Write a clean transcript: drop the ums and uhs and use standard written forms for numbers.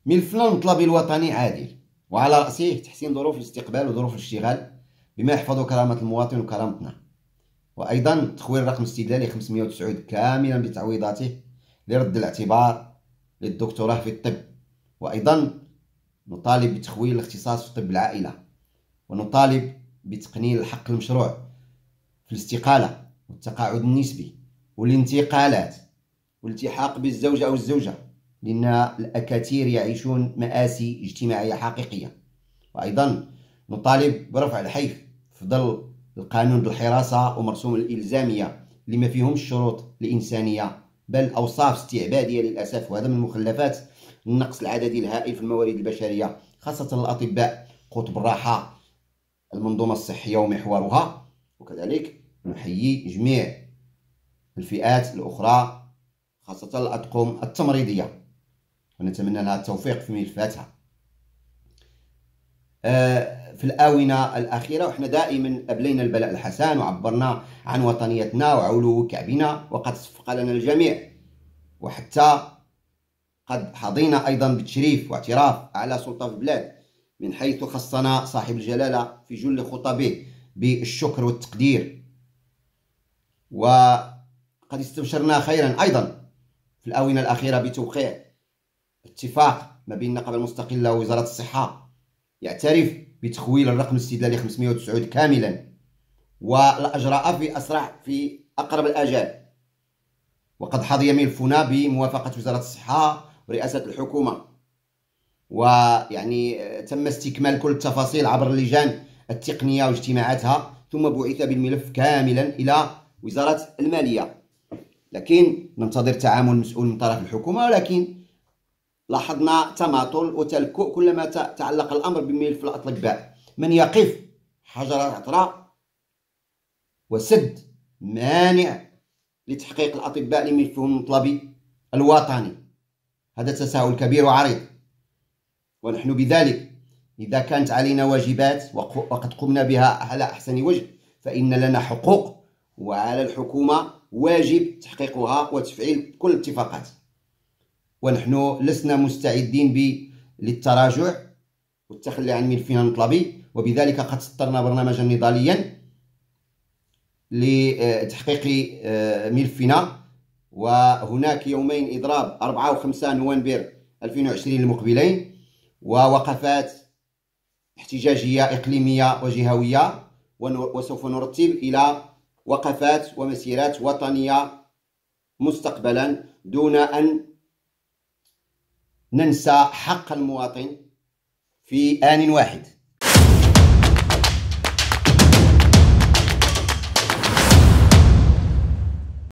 ملفنا المطلبي الوطني عادل، وعلى رأسه تحسين ظروف الاستقبال وظروف الاشتغال بما يحفظ كرامة المواطن وكرامتنا، وأيضا تخويل الرقم الاستدلالي 509 كاملا بتعويضاته لرد الاعتبار للدكتوراه في الطب. وأيضا نطالب بتخويل الاختصاص في طب العائلة، ونطالب بتقنين الحق المشروع في الاستقالة والتقاعد النسبي والانتقالات والالتحاق بالزوج أو الزوجة، لأن الأكاثير يعيشون مآسي اجتماعية حقيقية. وأيضا نطالب برفع الحيف في ظل القانون الحراسة ومرسوم الإلزامية اللي ما فيهمش الشروط الإنسانية بل أوصاف استعبادية للأسف، وهذا من مخلفات النقص العددي الهائل في الموارد البشرية، خاصة الأطباء قطب الراحة المنظومة الصحية ومحورها. وكذلك نحيي جميع الفئات الأخرى خاصة الأطقم التمريضية، ونتمنى لها التوفيق في ملفاتها. في الآونة الأخيرة وإحنا دائما أبلينا البلاء الحسن وعبرنا عن وطنيتنا وعلو كعبنا، وقد صفق لنا الجميع، وحتى قد حظينا أيضا بتشريف واعتراف أعلى سلطة في البلاد، من حيث خصنا صاحب الجلالة في جل خطبه بالشكر والتقدير. وقد استبشرنا خيرا أيضا في الآونة الأخيرة بتوقيع اتفاق ما بين النقابة المستقلة ووزارة الصحة يعترف بتخويل الرقم الاستدلالي 509 كاملا والأجراء في أقرب الآجال. وقد حظي ملفنا بموافقة وزارة الصحة ورئاسة الحكومة، ويعني تم استكمال كل التفاصيل عبر اللجان التقنية واجتماعاتها، ثم بعث بالملف كاملا إلى وزارة المالية. لكن ننتظر تعامل مسؤول من طرف الحكومة، ولكن لاحظنا تماطل وتلكؤ كلما تعلق الأمر بملف الأطباء، من يقف حجر عثرة وسد مانع لتحقيق الأطباء لملفهم المطلبي الوطني. هذا تساؤل كبير وعريض، ونحن بذلك إذا كانت علينا واجبات وقد قمنا بها على أحسن وجه، فإن لنا حقوق وعلى الحكومة واجب تحقيقها وتفعيل كل الاتفاقات. ونحن لسنا مستعدين للتراجع والتخلي عن ملفنا المطلبي، وبذلك قد سطرنا برنامجا نضاليا لتحقيق ملفنا. وهناك يومين إضراب 4 و5 نوفمبر 2020 المقبلين، ووقفات احتجاجية إقليمية وجهوية، وسوف نرتب إلى وقفات ومسيرات وطنية مستقبلا، دون أن ننسى حق المواطن في آن واحد.